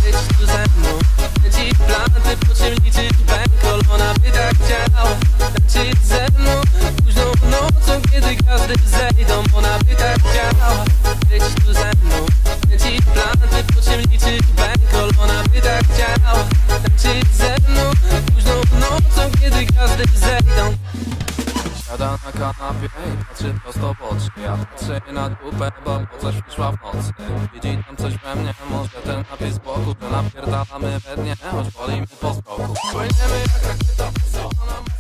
być tu ze mną. Kręcić planty, po czym liczyć bankroll. Ona by tak chciała tańczyć ze mną późną nocą, kiedy gwiazdy zejdą. Ona by tak chciała być tu ze mną. Kręcić planty, po czym liczyć bankroll. Ona by tak chciała tańczyć ze mną późną nocą, kiedy gwiazdy zejdą. Siada na kanapie i patrzy prosto w oczy. Ja patrzę jej na dupę, bo coś wyszła w nocy. Widzi tam coś we mnie, może ten napis z boku, że napierdalamy we dnie, choć wolimy po zmroku. Płyniemy jak rakieta, ona